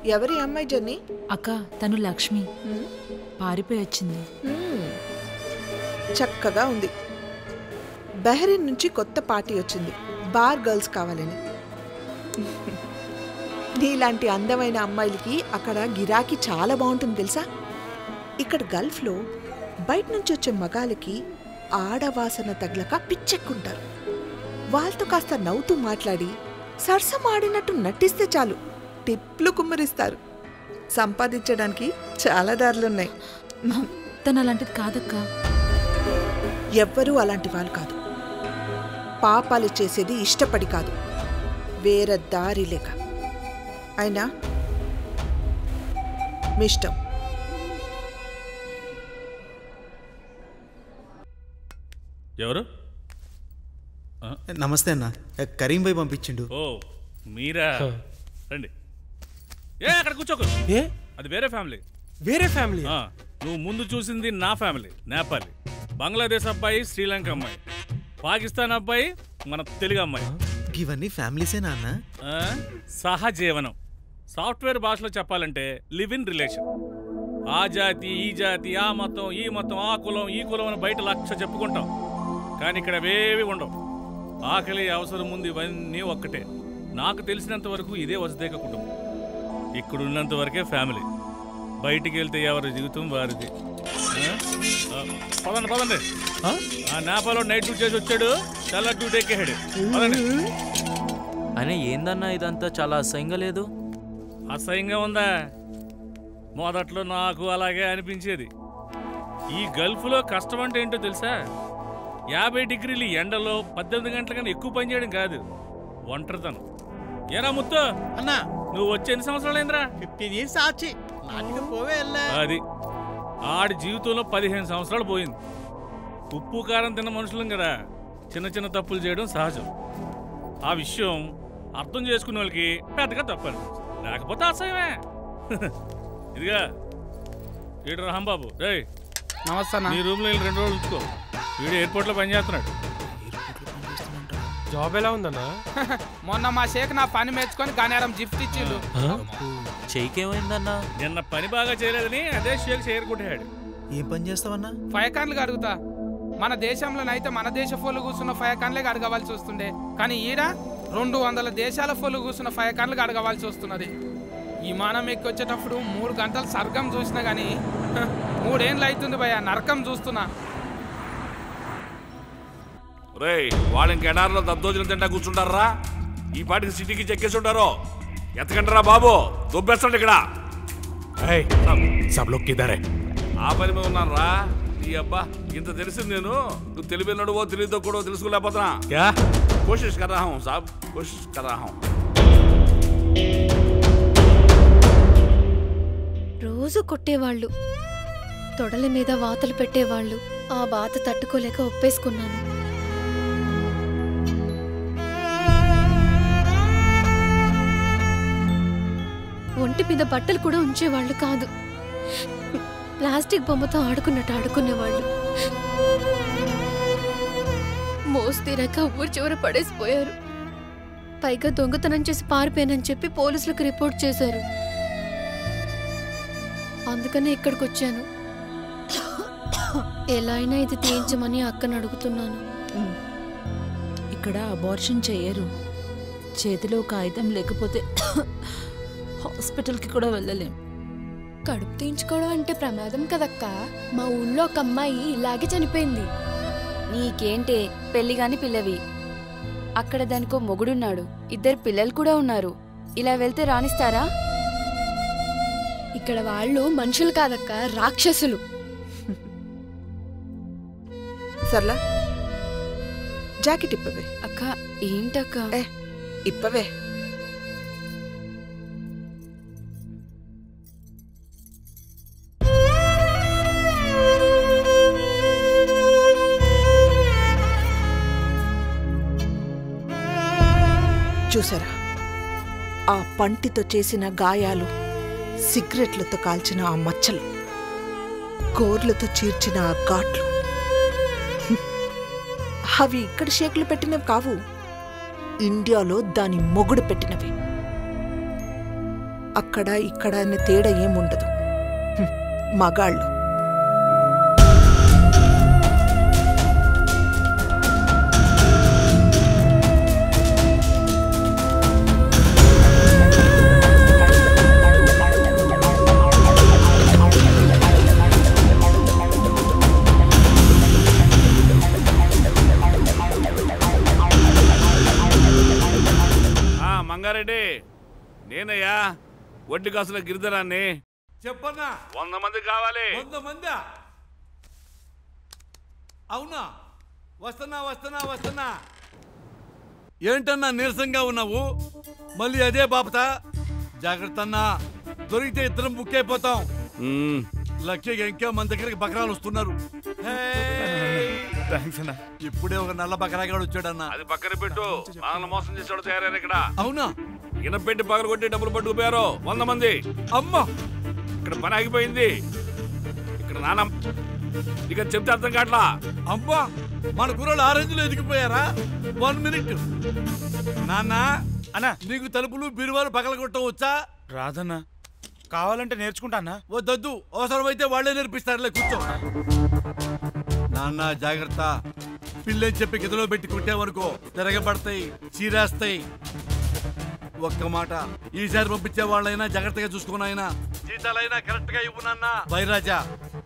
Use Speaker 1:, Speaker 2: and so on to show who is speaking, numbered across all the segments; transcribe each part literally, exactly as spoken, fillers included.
Speaker 1: ఎవరి అమ్మాయి జర్నీ?
Speaker 2: అక్క తను లక్ష్మి, పారిపోయి వచ్చింది.
Speaker 1: చక్కగా ఉంది. బహ్రెయిన్ నుంచి కొత్త పార్టీ వచ్చింది, బార్ గర్ల్స్ కావాలని. నీలాంటి అందమైన అమ్మాయిలకి అక్కడ గిరాకీ చాలా బాగుంటుంది తెలుసా. ఇక్కడ గల్ఫ్లో బయట నుంచి వచ్చే మగాళ్ళకి ఆడవాసన తగలక పిచ్చెక్కుంటారు. వాళ్ళతో కాస్త నవ్వుతూ మాట్లాడి సరసం ఆడినట్టు నటిస్తే చాలు టిప్లు కుమ్మరిస్తారు. సంపాదించడానికి చాలా దారులున్నాయి.
Speaker 2: తను అలాంటిది కాదక్క.
Speaker 1: ఎవ్వరూ అలాంటి వాళ్ళు కాదు. పాపాలు చేసేది ఇష్టపడి కాదు, వేరే దారి లేక. అయినా మీ ఇష్టం.
Speaker 3: ఎవరు?
Speaker 4: నమస్తే అన్న, కరీం భాయ్ పంపించిండు.
Speaker 3: ఓ మీరా, రండి. ఏ అక్కడ కూర్చోకు.
Speaker 5: ఏ
Speaker 3: అది వేరే ఫ్యామిలీ.
Speaker 5: వేరే ఫ్యామిలీ?
Speaker 3: నువ్వు ముందు చూసింది నా ఫ్యామిలీ, నేపాలి. బంగ్లాదేశ్ అబ్బాయి శ్రీలంక అమ్మాయి, పాకిస్తాన్ అబ్బాయి మన తెలుగు అమ్మాయి.
Speaker 4: ఇవన్నీ ఫ్యామిలీసేనా అన్న?
Speaker 3: సహజీవనం. సాఫ్ట్వేర్ భాషలో చెప్పాలంటే లివ్ ఇన్ రిలేషన్. ఆ జాతి ఈ జాతి, ఆ మతం ఈ మతం, ఆ కులం ఈ కులం అని బయట లక్ష చెప్పుకుంటాం, కానీ ఇక్కడ అవేవి ఉండవు. ఆకలి అవసరం ముందు ఇవన్నీ ఒక్కటే. నాకు తెలిసినంత వరకు ఇదే వసుదేక కుటుంబం. ఇక్కడున్నంత వరకే ఫ్యామిలీ. బయటికి వెళ్తే ఎవరి జీవితం వారిది. పదండి పదండి. ఆ నేపాల్లో నైట్ డ్యూటీ చేసి వచ్చాడు, చాలా డ్యూటీ ఎక్కేహాడు. పదండి.
Speaker 6: అయినా ఏందన్నా ఇదంతా చాలా అసహ్యంగా లేదు?
Speaker 3: అసహ్యంగా ఉందా? మొదట్లో నాకు అలాగే అనిపించేది. ఈ గల్ఫ్లో కష్టం అంటే ఏంటో తెలుసా? యాభై డిగ్రీలు ఎండలో పద్దెనిమిది గంటల కన్నా ఎక్కువ పని చేయడం కాదు, ఒంటరితనం. ఏరా ముత్తు
Speaker 5: అన్నా,
Speaker 3: నువ్వు వచ్చి ఎన్ని సంవత్సరాలు అయిందిరా?
Speaker 5: ఫిఫ్టీన్ ఇయర్స్ ఆచి పోవే.
Speaker 3: అది ఆడి జీవితంలో పదిహేను సంవత్సరాలు పోయింది. ఉప్పు కారం తిన్న మనుషులం కదా, చిన్న చిన్న తప్పులు చేయడం సహజం. ఆ విషయం అర్థం చేసుకునే వాళ్ళకి పెద్దగా తప్పని, లేకపోతే అసహ్యమే. ఇదిగా ఈడు రాంబాబు, రే
Speaker 7: నమస్తే. నీ
Speaker 3: రూమ్లో వెళ్ళి రెండు రోజులు ఉంచుకో. వీడు ఎయిర్పోర్ట్లో పనిచేస్తున్నాడు.
Speaker 5: జాబ్ ఎలా ఉందన్నా?
Speaker 7: మొన్న మా షేక్ నా పని మెచ్చుకొని గనేరం గిఫ్ట్ ఇచ్చిండు.
Speaker 6: చెయ్యికేమైందన్నా?
Speaker 3: నిన్న పని బాగా చేయలేదని అదే షేక్ షేర్ కొట్టాడు.
Speaker 4: ఏం పని చేస్తావన్నా?
Speaker 7: ఫైకాన్లు అడుగుతా. మన దేశంలోనైతే మన దేశ ఫోన్లు కూర్చున్న ఫైకాన్లే అడగవలసి వస్తుండే, కానీ ఈడ రెండు వందల దేశాల ఫోన్లు కూర్చున్న ఫైకాన్లు అడగవలసి వస్తున్నది. విమానం ఎక్కి వచ్చేటప్పుడు మూడు గంటలు స్వర్గం చూసినా గానీ మూడేళ్ళు అవుతుంది భయ, నరకం చూస్తున్నా.
Speaker 8: రే వాళ్ళు ఇంకెడారిలో దద్దోజనం తింటా కూర్చుంటారా? ఈ పాటికి సిటీకి చెక్కేసి ఉంటారో. ఎత్తకంటారా బాబు, దొబ్బేస్తాడు ఇక్కడ. ఆ పని మీద ఉన్నాను రా. ఈ అబ్బా ఇంత తెలిసింది నేను. నువ్వు తెలివినడువో తెలివితో కూడా తెలుసుకోలేకపోతున్నా. కోషిష్ కర్ రహా హూం సాబ్, కోషిష్ కర్ రహా హూం.
Speaker 9: రోజు కొట్టేవాళ్ళు, తొడల మీద వాతలు పెట్టేవాళ్ళు. ఆ బాధ తట్టుకోలేక ఒప్పేసుకున్నాను. ఒంటి మీద బట్టలు కూడా ఉంచేవాళ్ళు కాదు, ప్లాస్టిక్ బొమ్మతో ఆడుకున్నట్టు ఆడుకునేవాళ్ళు. మోస్తీరాక ఊరు చివర పడేసిపోయారు. పైగా దొంగతనం చేసి పారిపోయానని చెప్పి పోలీసులకు రిపోర్ట్ చేశారు. అందుకనే ఇక్కడికి వచ్చాను. ఎలా అయినా ఇది తీయించమని అక్కను అడుగుతున్నాను.
Speaker 2: ఇక్కడ అబార్షన్ చేయరు. చేతిలో కాగితం లేకపోతే హాస్పిటల్కి కూడా వెళ్ళలేం.
Speaker 9: కడుపు తీయించుకోవడం అంటే ప్రమాదం కదక్క. మా ఊళ్ళో ఒక అమ్మాయి ఇలాగే చనిపోయింది.
Speaker 10: నీకేంటే పెళ్లిగాని పిల్లవి. అక్కడ దానికో మొగుడున్నాడు, ఇద్దరు పిల్లలు కూడా ఉన్నారు. ఇలా వెళ్తే రాణిస్తారా?
Speaker 9: ఇక్కడ వాళ్ళు మనుషులు కాదక్క, రాక్షసులు.
Speaker 1: సర్లా జాకెట్ ఇప్పవే.
Speaker 10: అక్క ఏంటక్క?
Speaker 1: ఇప్పవే. చూసారా ఆ పంటితో చేసిన గాయాలు, సిగరెట్లతో కాల్చిన ఆ మచ్చలు, గోర్లతో చీర్చిన ఆ ఘాట్లు. అవి ఇక్కడ షేకులు పెట్టినవి కావు, ఇండియాలో దాని మొగుడు పెట్టినవి. అక్కడ ఇక్కడ అనే తేడా ఏముండదు. హ్మ్, మగాళ్ళు.
Speaker 8: మంగారెడ్డి, నేనయ్యా వడ్డీ కాసుల గిరిధరాన్ని.
Speaker 11: చెప్పన్నా.
Speaker 8: వంద మంది కావాలి.
Speaker 11: వంద మందా? అవునా? వస్తున్నా వస్తున్నా వస్తున్నా. ఏంటన్నా నీరసంగా ఉన్నావు? మళ్ళీ అదే బాపత? జాగ్రత్త అన్నా, దొరికితే ఇద్దరం బుక్ అయిపోతాం. లక్కీగా ఇంకా మన దగ్గరికి బకరాలు వస్తున్నారు. ఇప్పుడే ఒక నల్ల బకరాగాడు వచ్చాడన్నా.
Speaker 8: అది పక్కన పెట్టు, మనల్ని మోసం చేసాడు తయారయ్యారు ఇక్కడ.
Speaker 11: అవునా?
Speaker 8: ఈయన పెట్టి పగలు కొట్టి డబ్బులు పట్టుకుపోయారు వంద మంది.
Speaker 11: అమ్మా,
Speaker 8: ఇక్కడ పని ఆగిపోయింది. ఇక్కడ నాన్న ఇక చెప్తే అర్థం కావట్లా.
Speaker 11: అమ్మా, మన గుర్రాలు ఆ రేంజ్లో ఎదిగిపోయారా? వన్ మినిట్ నాన్న.
Speaker 12: అన్నా,
Speaker 11: నీకు తలుపులు బీరువాలు పగలగొట్టం వచ్చా?
Speaker 12: రాదన్నా. కావాలంటే నేర్చుకుంటా అన్నా.
Speaker 11: వద్దొద్దు, అవసరమైతే వాళ్లే నేర్పిస్తారులే. కూర్చో నాన్న, జాగ్రత్త. పిల్లని చెప్పి గదిలో పెట్టి కుట్టావనుకో తిరగబడతాయి, చీరేస్తాయి. ఒక్క మాట, ఈసారి పంపించే వాళ్ళైనా జాగ్రత్తగా చూసుకున్నాయినా, జీతాలైనా కరెక్ట్ గా ఇవ్వు నాన్న. బైరాజా,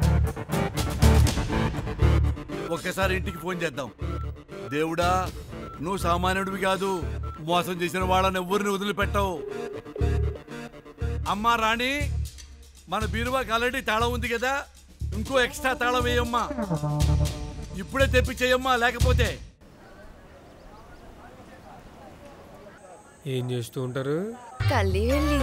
Speaker 11: ఒక్కసారి ఇంటికి ఫోన్ చేద్దాం. దేవుడా, నువ్వు సామాన్యుడివి కాదు, మోసం చేసిన వాళ్ళని ఎవరిని వదిలిపెట్టవు. అమ్మా రాణి, మన బీరువాకి ఆల్రెడీ తాళం ఉంది కదా, ఇంకో ఎక్స్ట్రా తాళం వేయమ్మా. ఇప్పుడే తెప్పించేయమ్మా, లేకపోతే.
Speaker 13: ఏం చేస్తూ ఉంటారు?
Speaker 10: కల్లి వెళ్ళి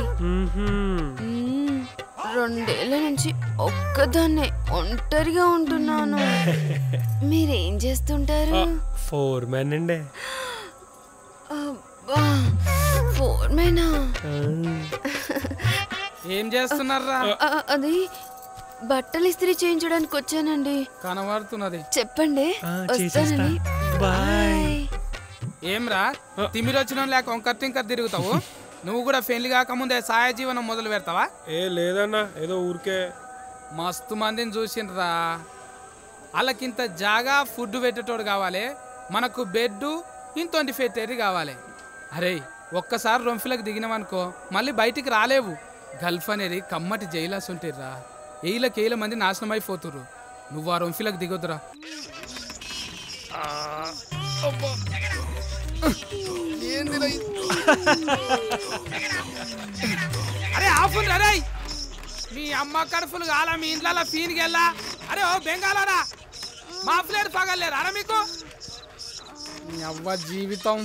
Speaker 10: రెండేళ్ల నుంచి ఒక్కదాన్నే ఒంటరిగా ఉంటున్నాను. మీరేం చేస్తుంటారు?
Speaker 13: ఫోర్ మ్యాన్ అండి.
Speaker 10: ఫోర్ మ్యానా?
Speaker 7: ఏం చేస్తున్నారా?
Speaker 10: అది బట్టలు ఇస్త్రీ చేయించడానికి వచ్చానండి.
Speaker 7: కనబడుతున్నది.
Speaker 10: చెప్పండి, వస్తానండి. బాయ్.
Speaker 7: ఏమ్రా, తిమిరి వచ్చిన లేక వంకర్ తింకర్ తిరుగుతావు? నువ్వు కూడా పెళ్లి కాకముందే సాయ జీవనం మొదలు పెడతావా?
Speaker 13: ఏ లేదన్నా, ఏదో ఊరికే.
Speaker 7: మస్తు మందిని చూసిండ్రా. వాళ్ళకింత జాగా ఫుడ్ పెట్టేటోడు కావాలి, మనకు బెడ్ ఇంతోంటి పెట్టేది కావాలి. అరే, ఒక్కసారి రొంఫిలకు దిగినామనుకో మళ్ళీ బయటికి రాలేవు. గల్ఫ్ అనేది కమ్మటి జైలాస్ ఉంటాయిరా. ఏళ్ళకి ఏళ్ళ మంది నాశనం అయిపోతుర్రు. నువ్వు ఆ రొంఫిలకు దిగొద్దురా. అరే ఆఫుల్ రే, మీ అమ్మ కడుపులు కాలా, మీ ఇంట్లో ఫీన్కి వెళ్ళా. అరే ఓ బెంగాలరా, మా ఫ్లేట్ పగలేరు అరే మీకు. మీ అవ్వ జీవితం.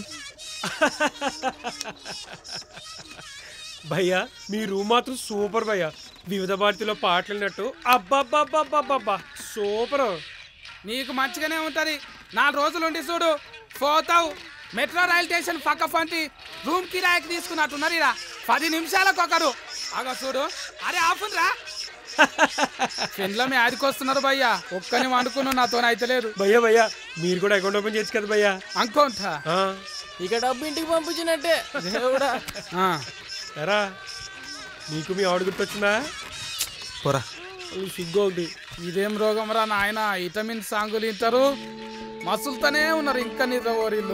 Speaker 13: భయ్యా, మీ రూమ్ మాత్రం సూపర్ భయ్యా. వివిధ భారతిలో పాటలున్నట్టు అబ్బాబ్బాబ్బాబ్బా సూపర్.
Speaker 7: నీకు మంచిగానే ఉంటది. నాలుగు రోజులు ఉండి చూడు, పోతావు. మెట్రో రైల్ స్టేషన్ పక్క పంటి రూమ్ కిరాయికి తీసుకున్నట్టున్నారు ఇరా. పది నిమిషాలకు ఒకరు అగా చూడు. అరే ఆపుండ్రా, పెండ్లమే ఆదికొస్తున్నారు భయ్యా. ఒక్కని వండుకున్నావు, నాతో అయితలేదు.
Speaker 13: భయ్యా భయ్యా, మీరు కూడా అకౌంట్ ఓపెన్ చేయొచ్చు కదా భయ్యా.
Speaker 7: అకౌంట్
Speaker 14: ఇక డబ్బు ఇంటికి పంపించినట్టే. దేవుడా,
Speaker 13: ఎరా నీకు మీ ఆవిడ గుర్తొచ్చిందా?
Speaker 4: పోరా,
Speaker 13: సిగ్గు ఒకటి.
Speaker 7: ఇదేం రోగం రా నాయన, విటమిన్ సాంగులు తింటారు, మసులుతూనే ఉన్నారు ఇంకా నిద్ర ఓరిల్లు.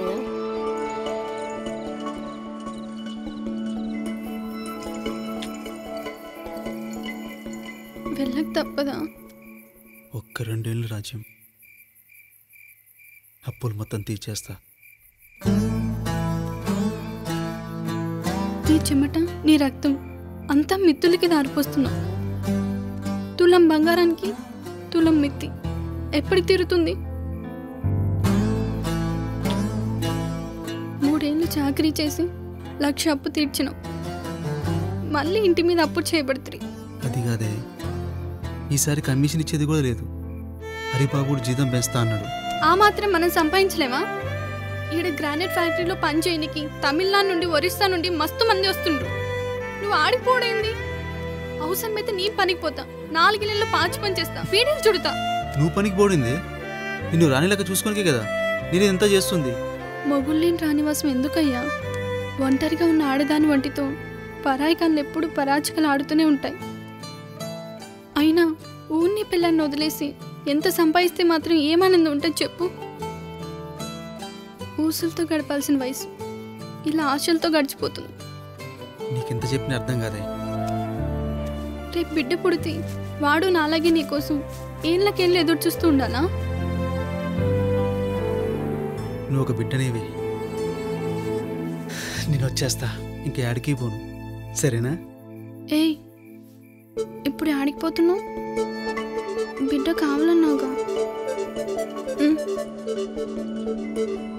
Speaker 9: వెళ్ళక తప్పదా?
Speaker 4: ఒక్క రెండేళ్ళు రాజ్యం, అప్పులు మొత్తం తీర్చేస్తా.
Speaker 9: నీ చెమట, నీ రక్తం అంతా మిత్తులకి దారిపోస్తున్నావు. తులం బంగారానికి తులం మిత్తి ఎప్పటికి తీరుతుంది? మూడేళ్ళు చాకరీ చేసి లక్ష అప్పు తీర్చినావు, మళ్ళీ ఇంటి మీద అప్పు చేయబడుతుంది.
Speaker 4: అది కాదే, ఈసారి కమిషన్ ఇచ్చేది కూడా లేదు. హరిబాబుడు జీతం పెంచుతా అన్నాడు.
Speaker 9: ఆ మాత్రం మనం సంపాదించలేమా? ఈడ గ్రానైట్ ఫ్యాక్టరీలో పని చేయనికి తమిళనాడు నుండి ఒరిస్సా నుండి మస్తు మంది వస్తుండ్రు. నువ్వు ఆడిపోడేంది? అవసరమైతే నీ పనికి పోతా, నాలుగేళ్ళలో పాచి పని చేస్తా, వీడియోలు చుడతా.
Speaker 4: నువ్వు పనికి పోడింది నిన్ను రాణిలాగా చూసుకోనికే కదా నేను ఎంత చేస్తుంది.
Speaker 9: మొగుళ్ళేని రానివాసం ఎందుకయ్యా? ఒంటరిగా ఉన్న ఆడదాని వంటితో పరాయి కళ్ళు ఎప్పుడు పరాచికలు ఆడుతూనే ఉంటాయి. అయినా ఊరిని పిల్లల్ని వదిలేసి ఎంత సంపాదిస్తే మాత్రం ఏమానందం ఉంటుంది చెప్పు. ఊసులతో గడపాల్సిన వయసు ఇలా ఆశలతో గడిచిపోతుంది.
Speaker 4: నీకెంత చెప్పినా అర్థం కాదే.
Speaker 9: రేపు బిడ్డ పుడితే వాడు నాలాగే నీకోసం ఏళ్ళకేళ్ళు ఎదురు చూస్తూ ఉండాలా?
Speaker 4: నువ్వు ఒక బిడ్డనేవి. నేను వచ్చేస్తా, ఇంక ఆడికి పోను, సరేనా?
Speaker 9: ఏయ్, ఇప్పుడు ఆడికిపోతున్నావు? బిడ్డ కావాలన్నావుగా. ఉమ్.